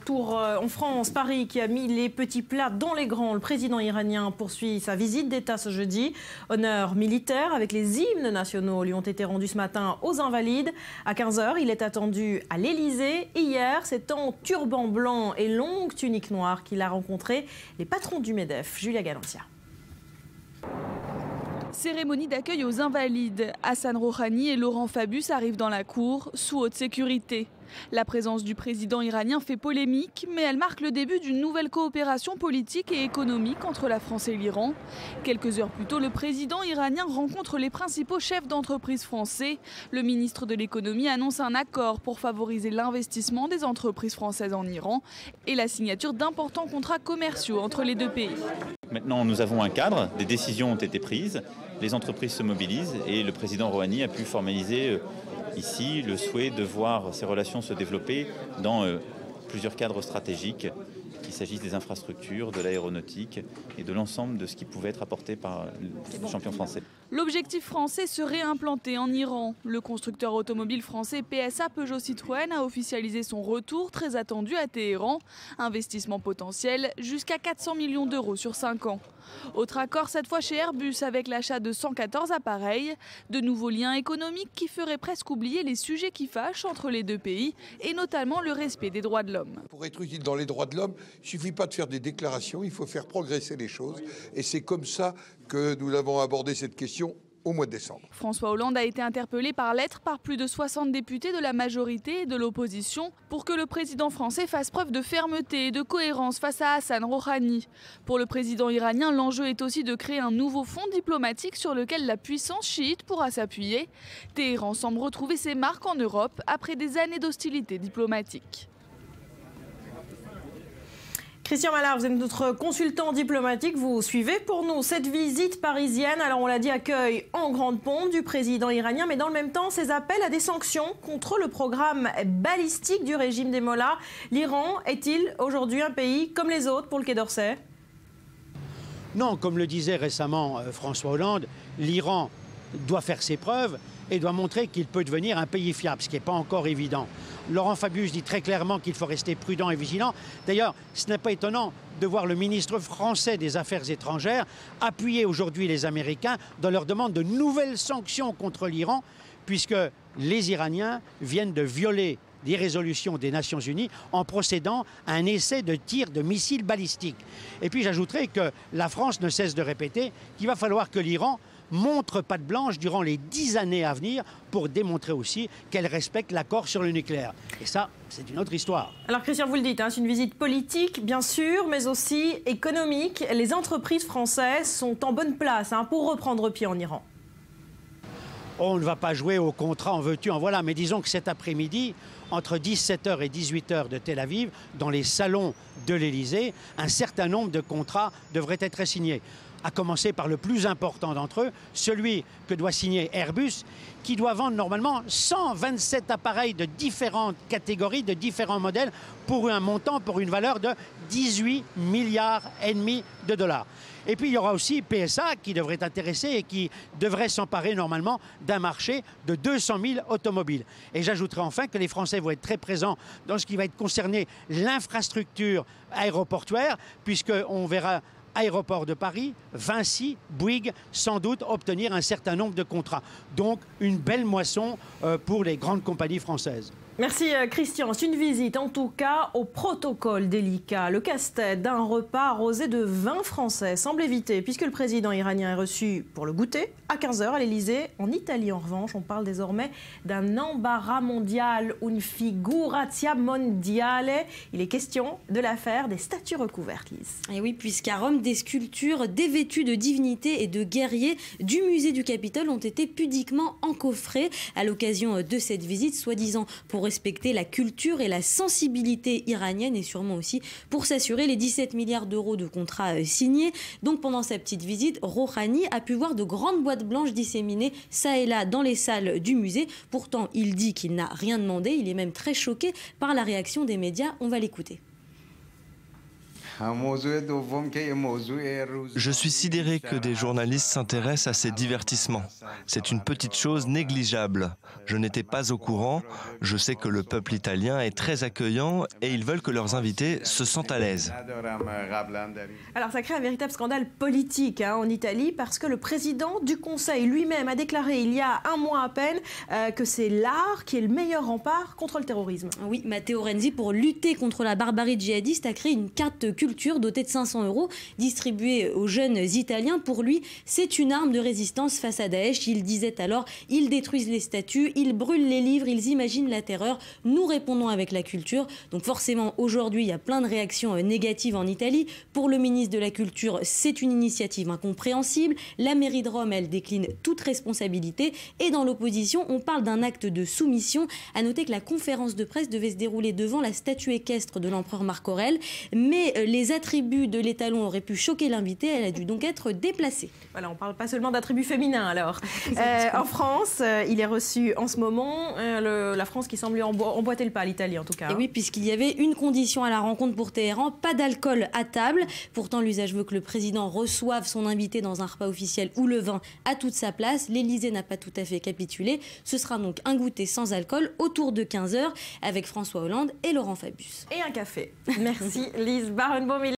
retour en France, Paris qui a mis les petits plats dans les grands. Le président iranien poursuit sa visite d'État ce jeudi. Honneur militaire avec les hymnes nationaux lui ont été rendus ce matin aux Invalides. À 15 h, il est attendu à l'Élysée. Hier, c'est en turban blanc et longue tunique noire qu'il a rencontré les patrons du MEDEF. Julia Galantia. Cérémonie d'accueil aux Invalides. Hassan Rouhani et Laurent Fabius arrivent dans la cour sous haute sécurité. La présence du président iranien fait polémique, mais elle marque le début d'une nouvelle coopération politique et économique entre la France et l'Iran. Quelques heures plus tôt, le président iranien rencontre les principaux chefs d'entreprise français. Le ministre de l'économie annonce un accord pour favoriser l'investissement des entreprises françaises en Iran et la signature d'importants contrats commerciaux entre les deux pays. Maintenant, nous avons un cadre, des décisions ont été prises, les entreprises se mobilisent et le président Rouhani a pu formaliser ici le souhait de voir ces relations se développer dans plusieurs cadres stratégiques, qu'il s'agisse des infrastructures, de l'aéronautique et de l'ensemble de ce qui pouvait être apporté par le champion français. L'objectif français se réimplanter en Iran. Le constructeur automobile français PSA Peugeot Citroën a officialisé son retour très attendu à Téhéran. Investissement potentiel jusqu'à 400 millions d'euros sur 5 ans. Autre accord cette fois chez Airbus avec l'achat de 114 appareils. De nouveaux liens économiques qui feraient presque oublier les sujets qui fâchent entre les deux pays et notamment le respect des droits de l'homme. Pour être utile dans les droits de l'homme, il ne suffit pas de faire des déclarations, il faut faire progresser les choses. Et c'est comme ça que nous avons abordé cette question au mois de décembre. François Hollande a été interpellé par lettre par plus de 60 députés de la majorité et de l'opposition pour que le président français fasse preuve de fermeté et de cohérence face à Hassan Rouhani. Pour le président iranien, l'enjeu est aussi de créer un nouveau fonds diplomatique sur lequel la puissance chiite pourra s'appuyer. Téhéran semble retrouver ses marques en Europe après des années d'hostilité diplomatique. Christian Mallard, vous êtes notre consultant diplomatique. Vous suivez pour nous cette visite parisienne. Alors on l'a dit, accueil en grande pompe du président iranien, mais dans le même temps, ses appels à des sanctions contre le programme balistique du régime des Mollahs. L'Iran est-il aujourd'hui un pays comme les autres pour le Quai d'Orsay? Non, comme le disait récemment François Hollande, l'Iran doit faire ses preuves et doit montrer qu'il peut devenir un pays fiable, ce qui n'est pas encore évident. Laurent Fabius dit très clairement qu'il faut rester prudent et vigilant. D'ailleurs, ce n'est pas étonnant de voir le ministre français des Affaires étrangères appuyer aujourd'hui les Américains dans leur demande de nouvelles sanctions contre l'Iran, puisque les Iraniens viennent de violer des résolutions des Nations Unies en procédant à un essai de tir de missiles balistiques. Et puis j'ajouterai que la France ne cesse de répéter qu'il va falloir que l'Iran montre patte blanche durant les 10 années à venir pour démontrer aussi qu'elle respecte l'accord sur le nucléaire. Et ça, c'est une autre histoire. Alors Christian, vous le dites, c'est une visite politique, bien sûr, mais aussi économique. Les entreprises françaises sont en bonne place pour reprendre pied en Iran. On ne va pas jouer au contrat en veux-tu, en voilà. Mais disons que cet après-midi, entre 17 h et 18 h de Tel Aviv, dans les salons de l'Élysée, un certain nombre de contrats devraient être signés. À commencer par le plus important d'entre eux, celui que doit signer Airbus, qui doit vendre normalement 127 appareils de différentes catégories, de différents modèles, pour un montant, pour une valeur de 18,5 milliards de dollars. Et puis il y aura aussi PSA qui devrait être intéressé et qui devrait s'emparer normalement d'un marché de 200 000 automobiles. Et j'ajouterai enfin que les Français vont être très présents dans ce qui va être concerné l'infrastructure aéroportuaire, puisqu'on verra Aéroport de Paris, Vinci, Bouygues, sans doute obtenir un certain nombre de contrats. Donc une belle moisson pour les grandes compagnies françaises. Merci Christian. C'est une visite en tout cas au protocole délicat. Le casse-tête d'un repas arrosé de vin français semble évité puisque le président iranien est reçu pour le goûter à 15 h à l'Élysée. En Italie en revanche, on parle désormais d'un embarras mondial, une figuratio mondiale. Il est question de l'affaire des statues recouvertes, Lise. Et oui, puisqu'à Rome, des sculptures dévêtues de divinités et de guerriers du musée du Capitole ont été pudiquement encoffrées à l'occasion de cette visite, soi-disant pour respecter la culture et la sensibilité iranienne et sûrement aussi pour s'assurer les 17 milliards d'euros de contrats signés. Donc pendant sa petite visite, Rouhani a pu voir de grandes boîtes blanches disséminées ça et là dans les salles du musée. Pourtant, il dit qu'il n'a rien demandé. Il est même très choqué par la réaction des médias. On va l'écouter. Je suis sidéré que des journalistes s'intéressent à ces divertissements. C'est une petite chose négligeable. Je n'étais pas au courant. Je sais que le peuple italien est très accueillant et ils veulent que leurs invités se sentent à l'aise. Alors ça crée un véritable scandale politique en Italie parce que le président du Conseil lui-même a déclaré il y a un mois à peine que c'est l'art qui est le meilleur rempart contre le terrorisme. Oui, Matteo Renzi, pour lutter contre la barbarie djihadiste, a créé une carte culture dotée de 500 € distribuée aux jeunes Italiens. Pour lui, c'est une arme de résistance face à Daesh. Il disait alors, ils détruisent les statues, ils brûlent les livres, ils imaginent la terreur. Nous répondons avec la culture. Donc forcément, aujourd'hui, il y a plein de réactions négatives en Italie. Pour le ministre de la Culture, c'est une initiative incompréhensible. La mairie de Rome, elle décline toute responsabilité. Et dans l'opposition, on parle d'un acte de soumission. À noter que la conférence de presse devait se dérouler devant la statue équestre de l'empereur Marc Aurèle. Mais les attributs de l'étalon auraient pu choquer l'invité. Elle a dû donc être déplacée. Voilà, on ne parle pas seulement d'attributs féminins alors. En France, il est reçu en ce moment la France qui semble lui emboîter le pas, l'Italie en tout cas. Et oui, puisqu'il y avait une condition à la rencontre pour Téhéran, pas d'alcool à table. Pourtant, l'usage veut que le président reçoive son invité dans un repas officiel où le vin a toute sa place. L'Élysée n'a pas tout à fait capitulé. Ce sera donc un goûter sans alcool autour de 15 h avec François Hollande et Laurent Fabius. Et un café. Merci Lise Barenbaum.